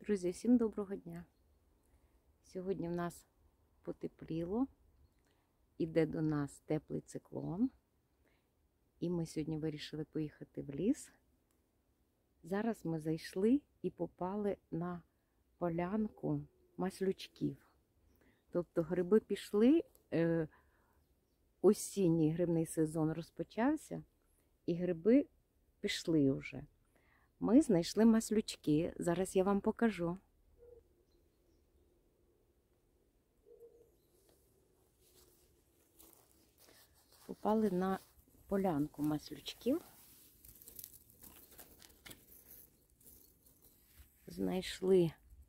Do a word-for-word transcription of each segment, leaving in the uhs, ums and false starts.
Друзі, всім доброго дня! Сьогодні в нас потепліло, іде до нас теплий циклон, і ми сьогодні вирішили поїхати в ліс. Зараз ми зайшли і попали на полянку маслючків. Тобто гриби пішли, е, осінній грибний сезон розпочався, і гриби пішли вже. Ми знайшли маслючки. Зараз я вам покажу. Попали на полянку маслючків. Знайшли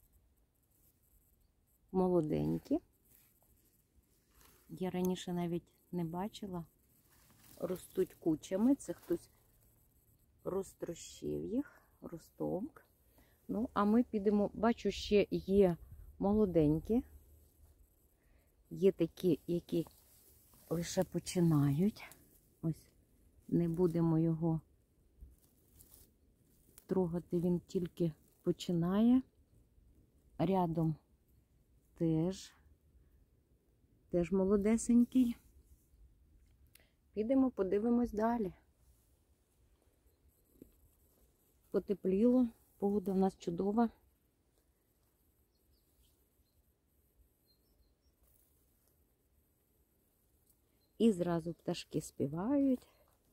молоденькі. Я раніше навіть не бачила. Ростуть кучами. Це хтось розтрощив їх, розтовк. Ну, а ми підемо, бачу, ще є молоденькі, є такі, які лише починають. Ось, не будемо його трогати, він тільки починає. Рядом теж, теж молодесенький. Підемо, подивимось далі. Потепліло, погода в нас чудова. І зразу пташки співають.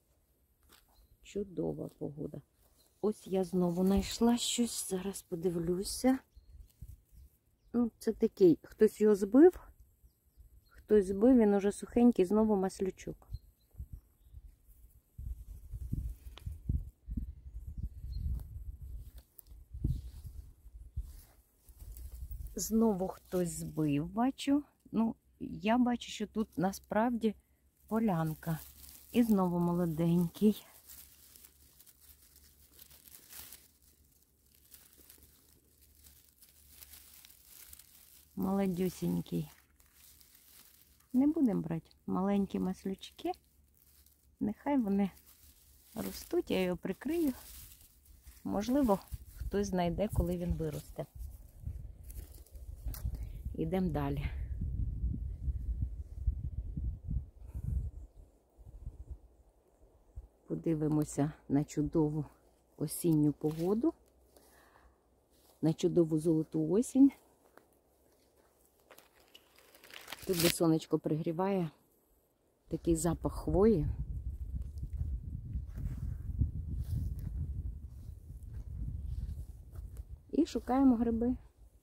Чудова погода. Ось я знову знайшла щось, зараз подивлюся. Ну, це такий, хтось його збив, хтось збив, він уже сухенький, знову маслючок. Знову хтось збив, бачу. Ну, я бачу, що тут насправді полянка. І знову молоденький. Молодюсенький. Не будемо брати маленькі маслючки. Нехай вони ростуть, я його прикрию. Можливо, хтось знайде, коли він виросте. Йдемо далі. Подивимося на чудову осінню погоду, на чудову золоту осінь. Тут, де сонечко пригріває, такий запах хвої. І шукаємо гриби.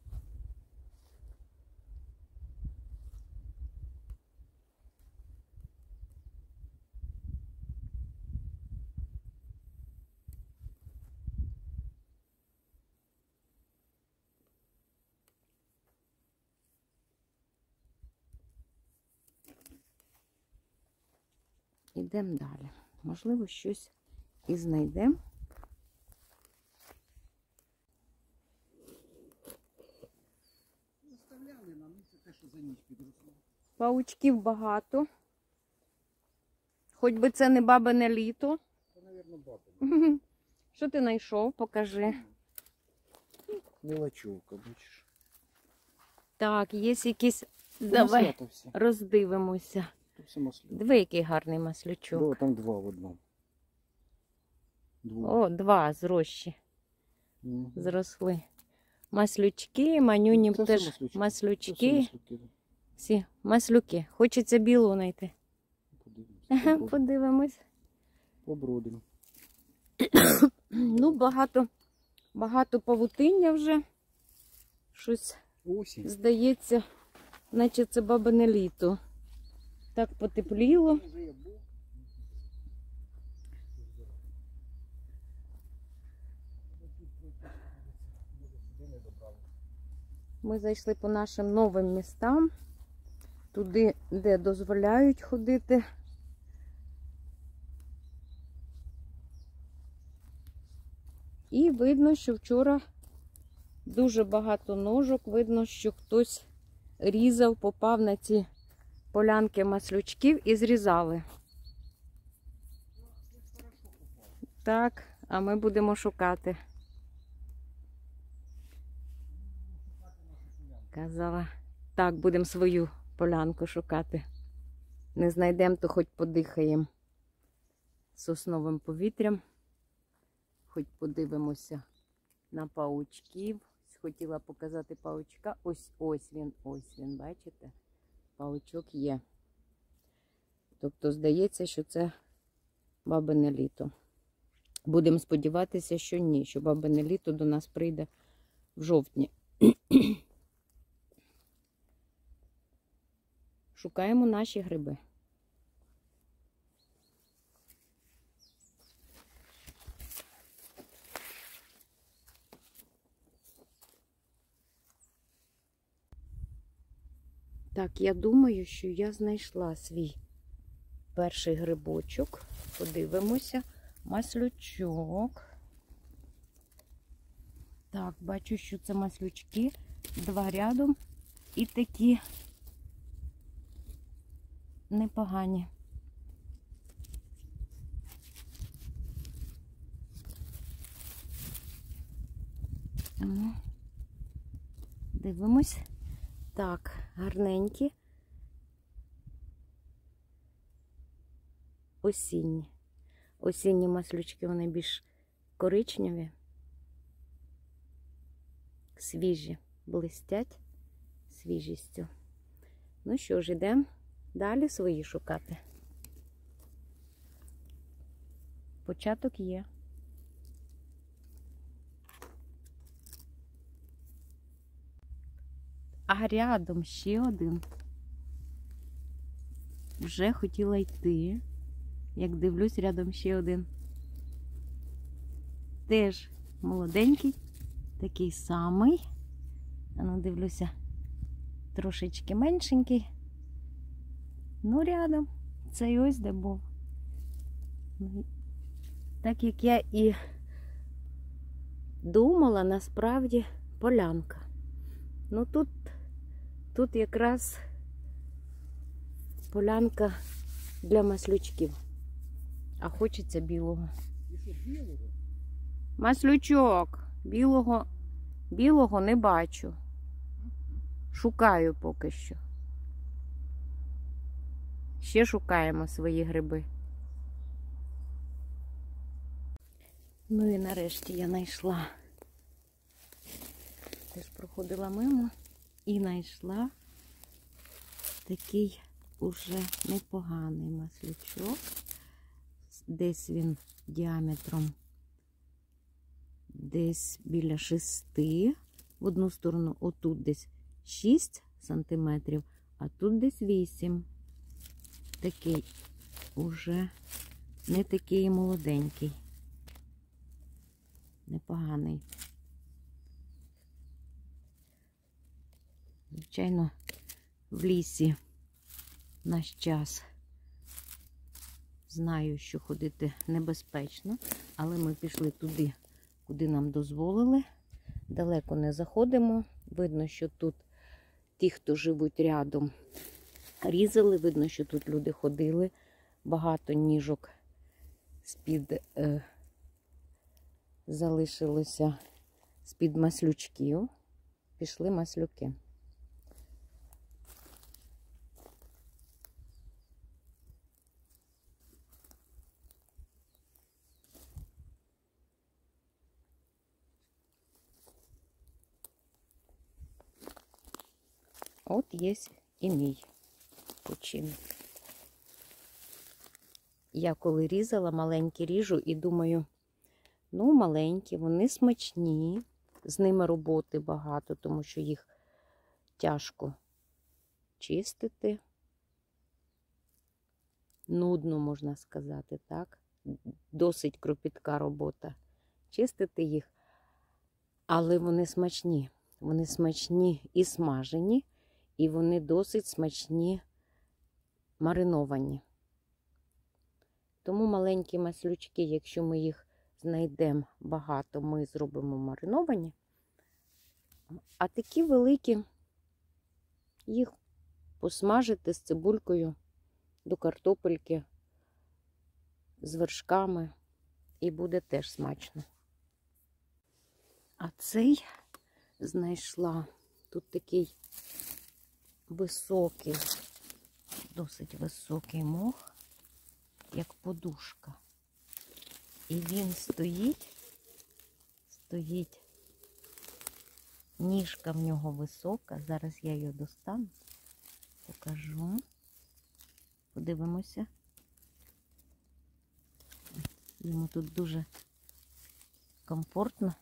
Йдемо далі. Можливо, щось і знайдемо. Заставляли нам, це те, що за ніч підросло. Паучків багато. Хоч би це не бабине літо. Це, мабуть, бабине. Що ти знайшов? Покажи. Мелочовка, бачиш. Так, є якісь... Давай роздивимося. Диви, який гарний маслючок. О, там два в одному. Два. О, два зрощі. Угу. Зросли. Маслючки, манюні Це теж маслючки. маслючки. Це маслюки, да. Всі маслюки. Хочеться білу знайти. Подивимось. Подивимось. Побродимо. Ну, багато, багато павутиння вже. Щось Осінь. здається, наче це бабине літо. Так потепліло. Ми зайшли по нашим новим містам. Туди, де дозволяють ходити. І видно, що вчора дуже багато ножок. Видно, що хтось різав, попав на ці полянки маслючків і зрізали. Так, а ми будемо шукати. Казала, так, будемо свою полянку шукати. Не знайдемо, то хоч подихаємо сосновим повітрям. Хоч подивимося на паучків. Хотіла показати паучка. Ось ось він, ось він, бачите? Паучок є. Тобто, здається, що це бабине літо. Будемо сподіватися, що ні, що бабине літо до нас прийде в жовтні. Шукаємо наші гриби. Так, я думаю, що я знайшла свій перший грибочок. Подивимося. Маслючок. Так, бачу, що це маслючки. Два рядом. І такі непогані. Дивимось. Так, гарненькі. Осінні. Осінні маслючки, вони більш коричневі, свіжі, блистять свіжістю. Ну що ж, йдемо далі свої шукати. Початок є. А рядом ще один. Вже хотіла йти. Як дивлюсь, рядом ще один. Теж молоденький, такий самий. А ну, дивлюся, трошечки меншенький. Ну, рядом. Цей ось де був. Так як я і думала, насправді полянка. Ну, тут, тут якраз полянка для маслючків. А хочеться білого. І що, білого? Маслючок. Білого, білого не бачу. Шукаю поки що. Ще шукаємо свої гриби. Ну і нарешті я знайшла. Теж проходила мимо і знайшла такий уже непоганий маслючок. Десь він діаметром десь біля шести. В одну сторону отут десь шість сантиметрів, а тут десь вісім. Такий уже не такий молоденький. Непоганий. Звичайно, в лісі в наш час знаю, що ходити небезпечно, але ми пішли туди, куди нам дозволили. Далеко не заходимо. Видно, що тут ті, хто живуть рядом, різали. Видно, що тут люди ходили. Багато ніжок з-під е, залишилося з-під маслючків. Пішли маслюки. От є і мій почин. Я коли різала, маленькі ріжу і думаю, ну, маленькі, вони смачні, з ними роботи багато, тому що їх тяжко чистити. Нудно, можна сказати, так? Досить кропітка робота чистити їх, але вони смачні. Вони смачні і смажені, і вони досить смачні мариновані. Тому маленькі маслючки, якщо ми їх знайдемо багато, ми зробимо мариновані. А такі великі, їх посмажити з цибулькою до картопельки, з вершками, і буде теж смачно. А цей знайшла Тут такий високий, досить високий мох, як подушка. І він стоїть, стоїть, ніжка в нього висока. Зараз я її достану, покажу. Подивимося. Йому тут дуже комфортно.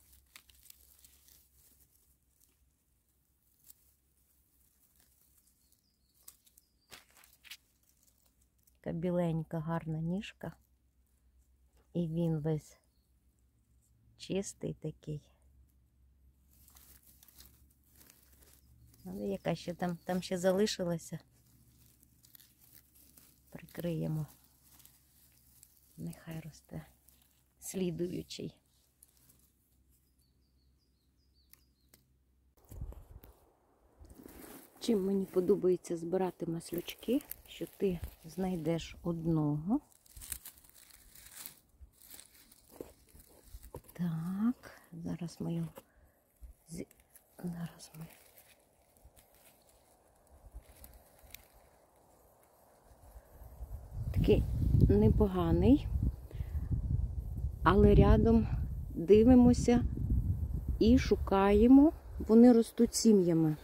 Така біленька, гарна ніжка. І він весь чистий такий. Але яка ще там, там ще залишилася. Прикриємо. Нехай росте. Слідуючий. Чим мені подобається збирати маслючки, що ти знайдеш одного. Так, зараз ми його... Зараз ми... Такий непоганий, але рядом дивимося і шукаємо. Вони ростуть сім'ями.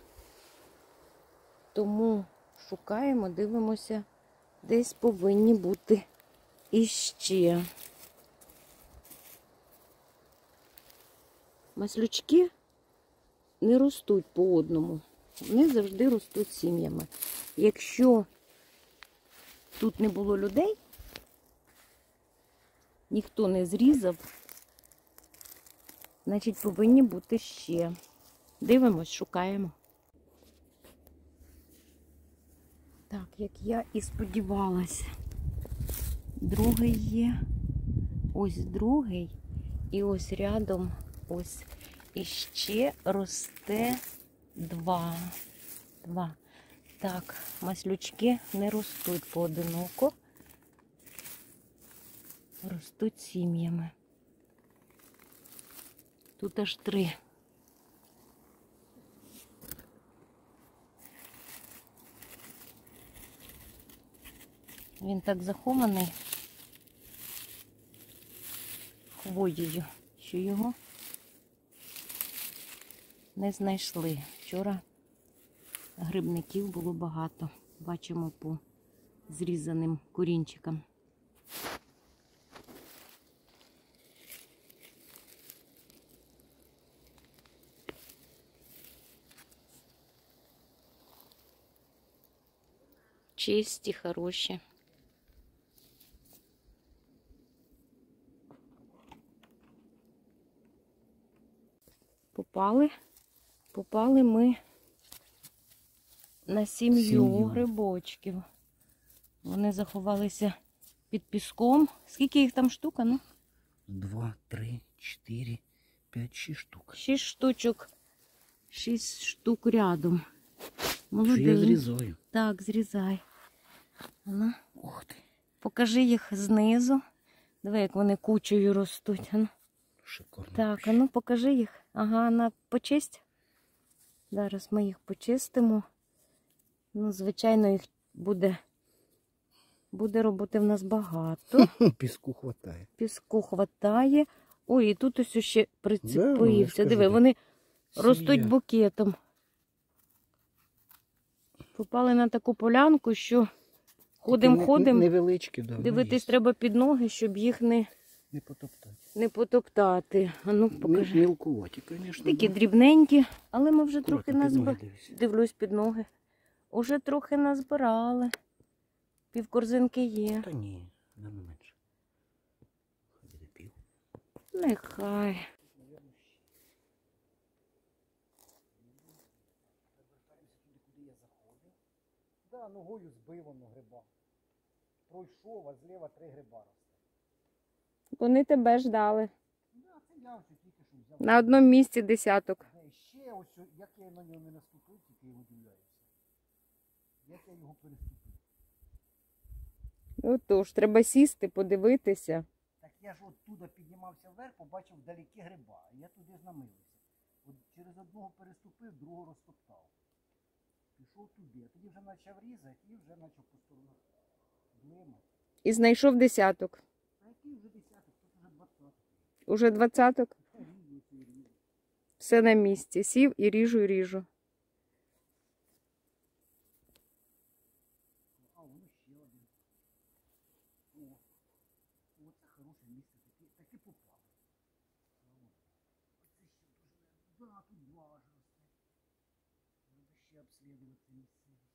Тому шукаємо, дивимося, десь повинні бути іще. Маслючки не ростуть по одному. Вони завжди ростуть сім'ями. Якщо тут не було людей, ніхто не зрізав, значить повинні бути ще. Дивимось, шукаємо. Так, як я і сподівалася. Другий є. Ось другий. І ось рядом ось іще росте два. Два. Так, маслючки не ростуть поодиноко. Ростуть сім'ями. Тут аж три. Він так захований хвоєю, що його не знайшли. Вчора грибників було багато. Бачимо по зрізаним корінчикам. Чисті, хороші. Попали, попали ми на сім'ю Сім'ю. грибочків. Вони заховалися під піском. Скільки їх там штука, ну? Два, три, чотири, п'ять, шість штук. Шість штучок. Шість штук рядом. Що Молодий. я зрізаю? Так, зрізай. Ну, Ух ти. покажи їх знизу. Диви, як вони кучею ростуть. Ну. Шикарно. Так, а ну покажи їх. Ага, на почисть. Зараз ми їх почистимо. Ну, звичайно, їх буде, буде роботи в нас багато. Піску хватає. Піску хватає. Ой, і тут ось ще Да, я прицепився. ж Диви, кажу, вони Сім'я. ростуть букетом. Попали на таку полянку, що ходимо, Не- ходимо. Невеличкі, да. ну, Дивитись є. треба під ноги, щоб їх не, Не потоптати. не потоптати. А ну, Мі- покажи. Мілкуваті, звісно. Такі да. дрібненькі, але ми вже трохи Акуратно, під ноги назбирали. дивись. Дивлюсь під ноги. Уже трохи назбирали. Півкорзинки є. Та ні, не менше. Хай буде пів. Нехай. Да, ногою збив воно гриба. Пройшов, а зліва три гриба росте. Вони тебе ждали. Да, це я вже тільки що взяв. На одному місці десяток. Е, Ще ось, о- як я на нього не наступив, тільки я удивляюся. Як я його переступив. Отож, треба сісти, подивитися. Так я ж оттуда піднімався вверх, побачив вдалекі гриба. І я туди ж намилився. От через одного переступив, другого розтоптав. Пішов туди, а тоді вже почав різати і вже почав по сторонах блимати. І знайшов десяток. А який вже десяток, тут вже двадцяток. Уже двадцяток. Різу і різу. Все на місці. Сів і ріжу, і ріжу. А, воно ще один. О, о, це хороше місце, таке, таке попало. Оце ще дуже, да, тут два аж росте. Треба ще обслідувати це місце.